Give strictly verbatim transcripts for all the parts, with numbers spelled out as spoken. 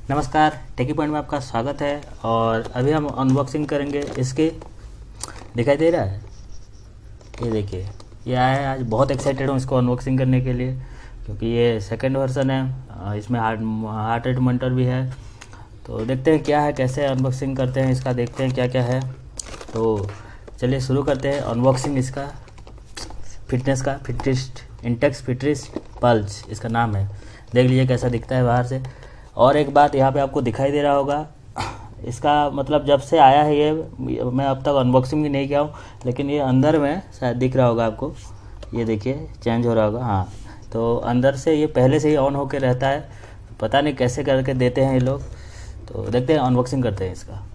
नमस्कार, टेकी पॉइंट में आपका स्वागत है। और अभी हम अनबॉक्सिंग करेंगे इसके। दिखाई दे रहा है, ये देखिए, ये आया है। आज बहुत एक्साइटेड हूँ इसको अनबॉक्सिंग करने के लिए, क्योंकि ये सेकंड वर्जन है। इसमें हार्ट हार्ट रेट मॉनिटर भी है। तो देखते हैं क्या है, कैसे अनबॉक्सिंग करते हैं इसका, देखते हैं क्या क्या है। तो चलिए शुरू करते हैं अनबॉक्सिंग इसका। फिटनेस का फिटरिस्ट इंटेक्स फिटरिस्ट पल्स इसका नाम है। देख लीजिए कैसा दिखता है बाहर से। और एक बात यहाँ पे आपको दिखाई दे रहा होगा, इसका मतलब जब से आया है ये, मैं अब तक अनबॉक्सिंग भी नहीं किया हूँ, लेकिन ये अंदर में शायद दिख रहा होगा आपको। ये देखिए चेंज हो रहा होगा, हाँ। तो अंदर से ये पहले से ही ऑन होके रहता है। पता नहीं कैसे करके देते हैं ये लोग। तो देखते हैं, अनबॉक्सिंग करते हैं इसका।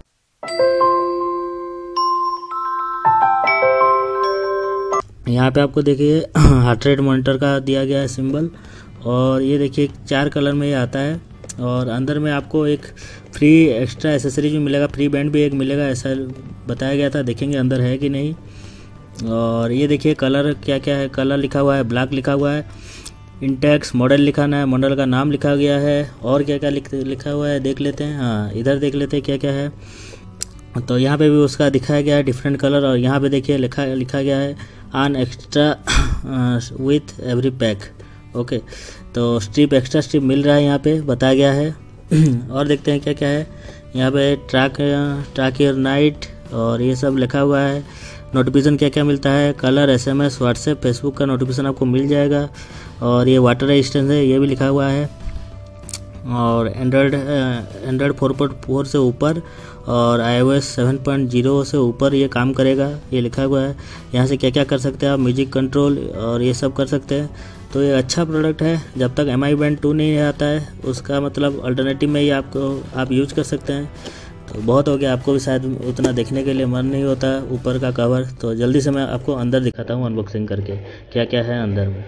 यहाँ पे आपको देखिए हार्ट रेट मॉनिटर का दिया गया है सिंबल। और ये देखिए चार कलर में ये आता है। और अंदर में आपको एक फ्री एक्स्ट्रा एसेसरीज भी मिलेगा, फ्री बैंड भी एक मिलेगा, ऐसा बताया गया था। देखेंगे अंदर है कि नहीं। और ये देखिए कलर क्या क्या है। कलर लिखा हुआ है, ब्लैक लिखा हुआ है, इंटेक्स मॉडल लिखाना है, मॉडल का नाम लिखा गया है। और क्या क्या लिख, लिखा हुआ है देख लेते हैं। हाँ, इधर देख लेते हैं क्या क्या है। तो यहाँ पे भी उसका दिखाया गया है डिफरेंट कलर। और यहाँ पे देखिए लिखा लिखा गया है an extra with every pack. Okay, तो स्ट्रिप एक्स्ट्रा स्ट्रिप मिल रहा है, यहाँ पे बताया गया है। और देखते हैं क्या क्या है। यहाँ पे ट्रैक ट्रैक योर नाइट और ये सब लिखा हुआ है। नोटिफिकेशन क्या क्या मिलता है, कलर, एसएमएस, व्हाट्सएप, फेसबुक का नोटिफिकेशन आपको मिल जाएगा। और ये वाटर रेजिस्टेंस है, ये भी लिखा हुआ है। और Android Android four point four से ऊपर और आईओएस सेवन पॉइंट ज़ीरो से ऊपर ये काम करेगा, ये लिखा हुआ है। यहाँ से क्या क्या कर सकते हैं आप, म्यूजिक कंट्रोल और ये सब कर सकते हैं। तो ये अच्छा प्रोडक्ट है। जब तक एम आई बैंड टू नहीं आता है, उसका मतलब अल्टरनेटिव में ही आपको आप यूज कर सकते हैं। तो बहुत हो गया, आपको भी शायद उतना देखने के लिए मन नहीं होता ऊपर का कवर। तो जल्दी से मैं आपको अंदर दिखाता हूँ अनबॉक्सिंग करके क्या क्या है अंदर में।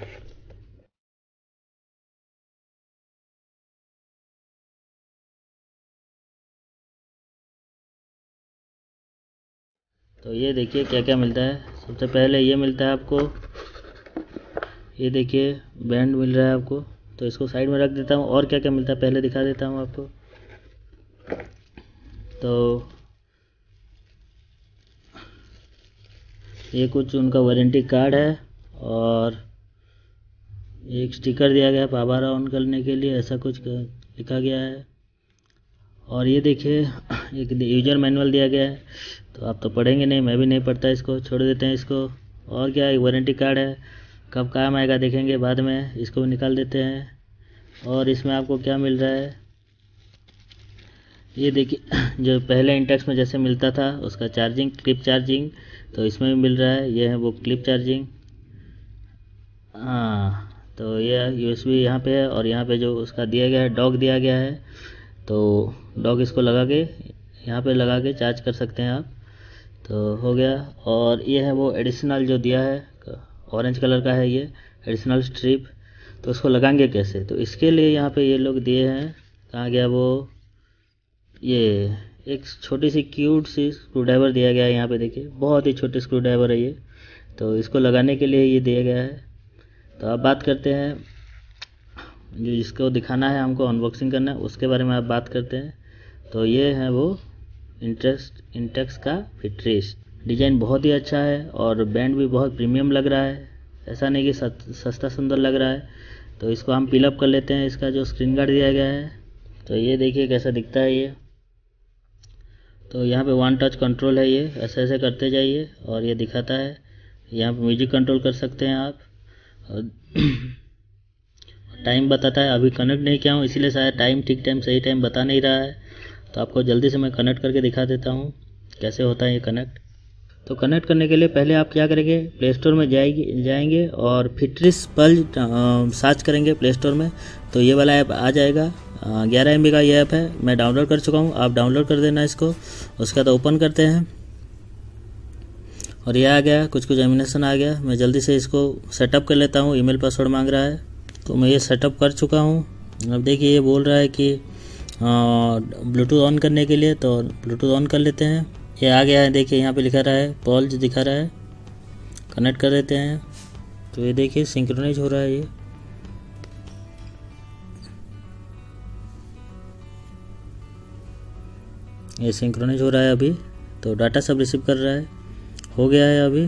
तो ये देखिए क्या क्या मिलता है। सबसे पहले ये मिलता है आपको, ये देखिए बैंड मिल रहा है आपको। तो इसको साइड में रख देता हूँ। और क्या क्या मिलता है पहले दिखा देता हूँ आपको। तो ये कुछ उनका वारंटी कार्ड है और एक स्टिकर दिया गया है पावर ऑन करने के लिए, ऐसा कुछ लिखा गया है। और ये देखिए एक यूजर मैनुअल दिया गया है। तो आप तो पढ़ेंगे नहीं, मैं भी नहीं पढ़ता, इसको छोड़ देते हैं इसको। और क्या, एक वारंटी कार्ड है, कब काम आएगा देखेंगे बाद में, इसको भी निकाल देते हैं। और इसमें आपको क्या मिल रहा है, ये देखिए जो पहले इंटेक्स में जैसे मिलता था उसका चार्जिंग, क्लिप चार्जिंग, तो इसमें भी मिल रहा है। ये है वो क्लिप चार्जिंग। हाँ, तो ये यूएसबी यहाँ पे है। और यहाँ पे जो उसका दिया गया है, डॉक दिया गया है। तो डॉक इसको लगा के यहाँ पे लगा के चार्ज कर सकते हैं आप। तो हो गया। और ये है वो एडिशनल जो दिया है, ऑरेंज कलर का है ये एडिशनल स्ट्रिप। तो उसको लगाएंगे कैसे, तो इसके लिए यहाँ पे ये लोग दिए हैं। कहाँ गया वो, ये एक छोटी सी क्यूट सी स्क्रू ड्राइवर दिया गया है। यहाँ पे देखिए बहुत ही छोटी स्क्रू ड्राइवर है ये। तो इसको लगाने के लिए ये दिया गया है। तो अब बात करते हैं, जो जिसको दिखाना है हमको, अनबॉक्सिंग करना है, उसके बारे में आप बात करते हैं। तो ये है वो इंटरेस्ट इंटेक्स का फिटरिस्ट। डिज़ाइन बहुत ही अच्छा है और बैंड भी बहुत प्रीमियम लग रहा है, ऐसा नहीं कि सस्ता सुंदर लग रहा है। तो इसको हम पिलअप कर लेते हैं, इसका जो स्क्रीन गार्ड दिया गया है। तो ये देखिए कैसा दिखता है ये। तो यहाँ पे वन टच कंट्रोल है, ये ऐसे ऐसे करते जाइए और ये दिखाता है। यहाँ पे म्यूजिक कंट्रोल कर सकते हैं आप। और टाइम बताता है। अभी कनेक्ट नहीं किया हूँ, इसीलिए शायद टाइम ठीक टाइम सही टाइम बता नहीं रहा है। तो आपको जल्दी से मैं कनेक्ट करके दिखा देता हूँ कैसे होता है ये कनेक्ट। तो कनेक्ट करने के लिए पहले आप क्या करेंगे, प्ले स्टोर में जाएंगे जाएंगे और फिटरिस्ट पल्स सर्च करेंगे प्ले स्टोर में। तो ये वाला ऐप आ जाएगा। ग्यारह एम बी का ये ऐप है, मैं डाउनलोड कर चुका हूँ, आप डाउनलोड कर देना इसको। उसके बाद ओपन करते हैं और ये आ गया, कुछ कुछ एनिमेशन आ गया। मैं जल्दी से इसको सेटअप कर लेता हूँ। ईमेल पासवर्ड मांग रहा है, तो मैं ये सेटअप कर चुका हूँ। अब देखिए ये बोल रहा है कि ब्लूटूथ ऑन करने के लिए, तो ब्लूटूथ ऑन कर लेते हैं। ये आ गया है, देखिए यहाँ पे लिखा रहा है पल्स दिखा रहा है। कनेक्ट कर देते हैं। तो ये देखिए सिंक्रोनाइज हो रहा है ये। ये सिंक्रोनाइज हो रहा है अभी, तो डाटा सब रिसीव कर रहा है, हो गया है अभी,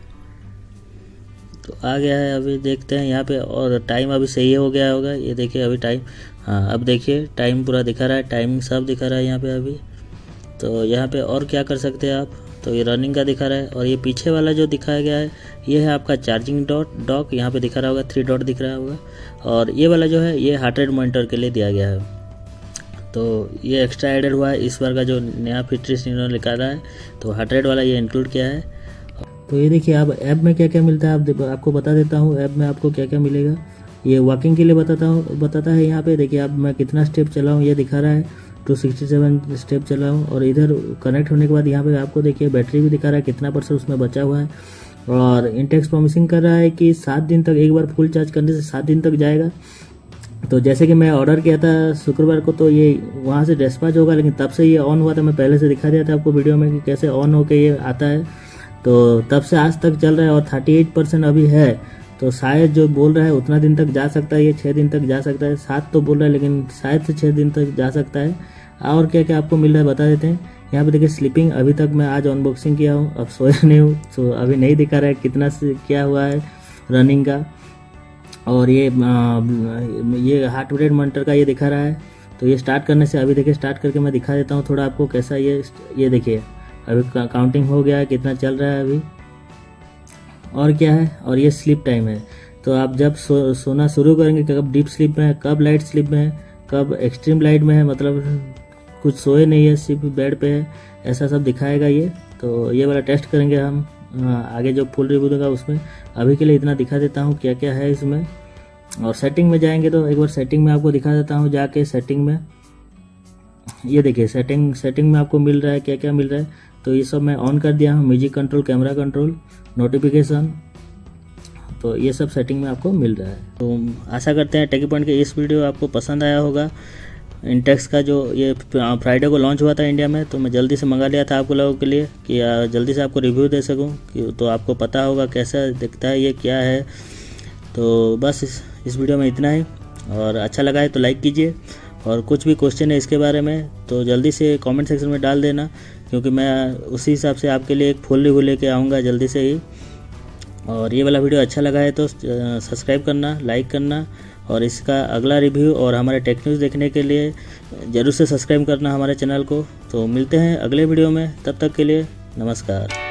तो आ गया है अभी। देखते हैं यहाँ पे, और टाइम अभी सही हो गया होगा, ये देखिए अभी टाइम, हाँ अब देखिए टाइम पूरा दिखा रहा है, टाइम सब दिखा रहा है यहाँ पे अभी। तो यहाँ पे और क्या कर सकते हैं आप, तो ये रनिंग का दिखा रहा है, और ये पीछे वाला जो दिखाया गया है ये है आपका चार्जिंग डॉट डॉक, यहाँ पे दिखा रहा होगा, थ्री डॉट दिख रहा होगा, और ये वाला जो है ये हार्ट रेट मॉनिटर के लिए दिया गया है। तो ये एक्स्ट्रा एडेड हुआ है इस बार का जो नया फीचर्स इन्होंने निकाला है, तो हार्ट रेट वाला ये इंक्लूड किया है। तो ये देखिए अब ऐप में क्या क्या मिलता है, आप आपको बता देता हूँ ऐप में आपको क्या क्या मिलेगा। ये वॉकिंग के लिए बताता हूँ बताता है यहाँ पे, देखिए अब मैं कितना स्टेप चला हूँ ये दिखा रहा है, टू सिक्सटी सेवन स्टेप चला हूँ। और इधर कनेक्ट होने के बाद यहाँ पे आपको देखिए बैटरी भी दिखा रहा है कितना परसेंट उसमें बचा हुआ है, और इंटेक्स प्रॉमिसिंग कर रहा है कि सात दिन तक, एक बार फुल चार्ज करने से सात दिन तक जाएगा। तो जैसे कि मैं ऑर्डर किया था शुक्रवार को, तो ये वहाँ से डिस्पैच होगा, लेकिन तब से ये ऑन हुआ था, मैं पहले से दिखा दिया था आपको वीडियो में कि कैसे ऑन होके ये आता है। तो तब से आज तक चल रहा है, और थर्टी एट परसेंट अभी है, तो शायद जो बोल रहा है उतना दिन तक जा सकता है, ये छः दिन तक जा सकता है, सात तो बोल रहा है लेकिन शायद से छः दिन तक जा सकता है। और क्या क्या आपको मिल रहा है बता देते हैं। यहाँ पे देखिए स्लीपिंग, अभी तक मैं आज अनबॉक्सिंग किया हूँ, अब सोया नहीं हूँ, तो अभी नहीं दिखा रहा है कितना से क्या हुआ है रनिंग का। और ये ये हार्ट रेट मॉनिटर का ये दिखा रहा है, तो ये स्टार्ट करने से, अभी देखिए स्टार्ट करके मैं दिखा देता हूँ थोड़ा आपको कैसा ये ये देखिए अभी काउंटिंग हो गया है, कितना चल रहा है अभी, और क्या है, और ये स्लीप टाइम है। तो आप जब सो, सोना शुरू करेंगे, कब डीप स्लीप में है, कब लाइट स्लीप में है, कब एक्सट्रीम लाइट में है, मतलब कुछ सोए नहीं है सिर्फ बेड पे है, ऐसा सब दिखाएगा ये। तो ये वाला टेस्ट करेंगे हम आगे जो फुल रिव्यू देगा उसमें। अभी के लिए इतना दिखा देता हूँ क्या क्या है इसमें। और सेटिंग में जाएंगे तो एक बार सेटिंग में आपको दिखा देता हूँ जाके सेटिंग में। ये देखिए सेटिंग सेटिंग में आपको मिल रहा है क्या क्या मिल रहा है। तो ये सब मैं ऑन कर दिया हूँ, music control, camera control, notification, तो ये सब सेटिंग में आपको मिल रहा है। तो आशा करते हैं टेकी पॉइंट के इस वीडियो आपको पसंद आया होगा। इंटेक्स का जो ये फ्राइडे को लॉन्च हुआ था इंडिया में, तो मैं जल्दी से मंगा लिया था आपको लोगों के लिए कि जल्दी से आपको रिव्यू दे सकूं, कि तो आपको पता होगा कैसा दिखता है ये क्या है। तो बस इस, इस वीडियो में इतना ही, और अच्छा लगा है तो लाइक कीजिए, और कुछ भी क्वेश्चन है इसके बारे में तो जल्दी से कमेंट सेक्शन में डाल देना, क्योंकि मैं उसी हिसाब से आपके लिए एक फुल रिव्यू लेके आऊँगा जल्दी से ही। और ये वाला वीडियो अच्छा लगा है तो सब्सक्राइब करना, लाइक करना, और इसका अगला रिव्यू और हमारे टेक न्यूज़ देखने के लिए ज़रूर से सब्सक्राइब करना हमारे चैनल को। तो मिलते हैं अगले वीडियो में, तब तक के लिए नमस्कार।